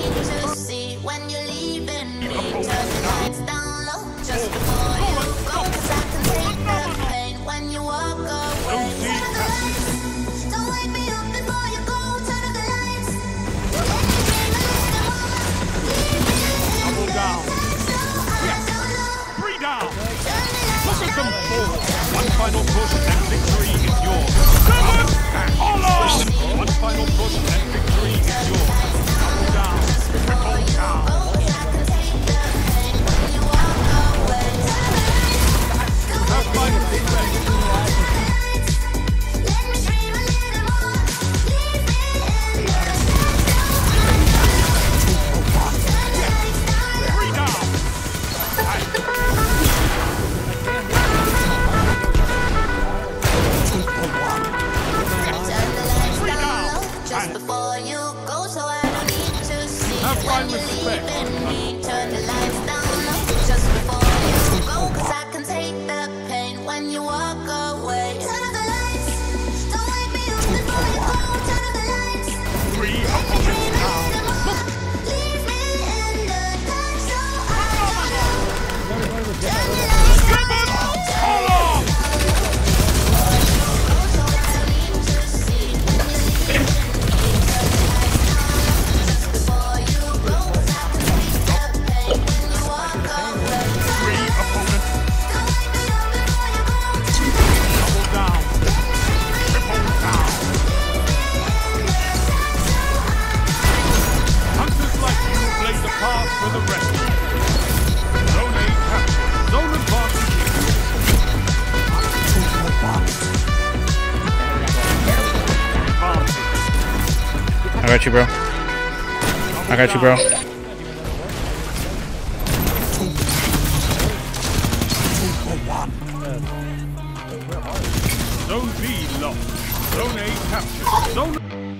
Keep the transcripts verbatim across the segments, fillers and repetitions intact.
need to see when you're leaving me. Turn the lights down low just before you go, 'cause I can take the pain when you walk away. Turn off the lights, don't wake me up before you go. Turn off the lights, let me dream a little more. Leave me in the dark, so I don't know. Three down. Turn the lights Look at them down fall. low. One final push and victory is yours. Hold on. One final push and victory is yours. Double down. Triple down. Have fun with the play. Three down. Just before you go, so I don't need to see Have fun when with you're respect. leaving me. Turn the lights down low just before you go, 'cause I can take the pain when you walk away. Turn off the lights, don't wake me up before you go. Turn off the lights, Three let me dream a opponents little more. Leave me in the dark, so I don't know. Turn the lights down low, turn the lights down low. For the rest. Zone A captured. Zone advantage. I got you, bro. I got you, bro. Zone B lost. Zone A captured. Zone.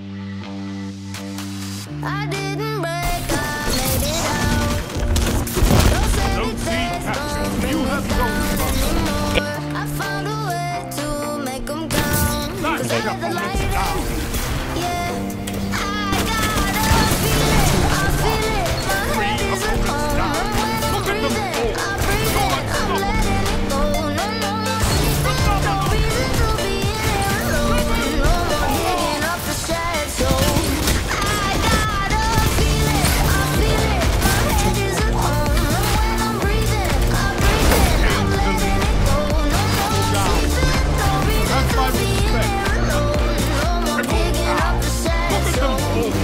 I didn't break, I made it out. Zone C captured. You have zone advantage. I found a way to make them count. 'Cause I got the light in. Yeah, I gotta feel it. I feel it. My head is a home. When I'm breathing, I breathe it. I'm letting it go. No, no more sleeping. No reason to be in here alone. No more digging up the sad soul. I gotta feel it. I feel it. My head is a home. When I'm breathing, I breathe it. I'm letting it go. No more sleeping. No reason to be in here alone. No more digging up the sad soul.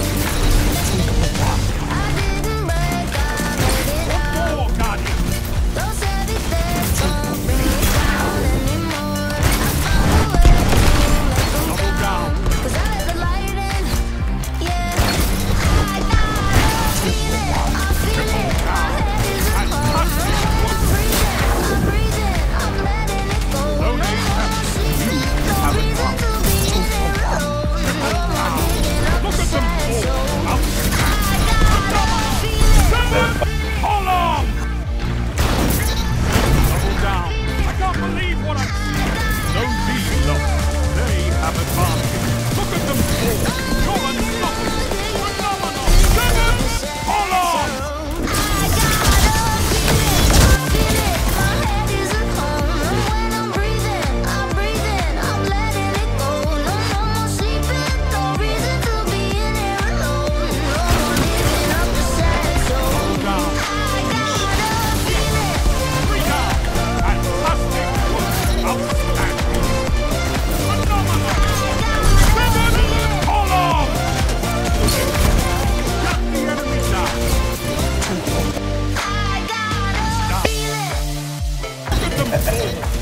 I didn't break, I made it out. Four guardians. Those heavy things don't bring me down anymore. I found a way to make them Double down. 'cause I let the light in. Yeah, I gotta feel it. I feel it. My head is a home. I'm breathing. I'm breathing. I'm letting it go. No more sleeping. No reason to be in here alone. No more digging up the sad soul. I gotta feel it. Hold on. Double down. I can't believe what I'm seeing. Zone B lost. They have advantage. Look at them fall. You're unstoppable. Phenomenal. Seven. Hold on. I gotta feel it. I feel it. My head is a home. When I'm breathing, I'm breathing. I'm letting it go. No, no more sleeping. No reason to be in here alone. No more digging up the sad soul. Down. I gotta feel it. Three down. Fantastic work. Outstanding. Phenomenal. Seven. Hold on. Shut the enemy down. I gotta feel it. Look at them fall.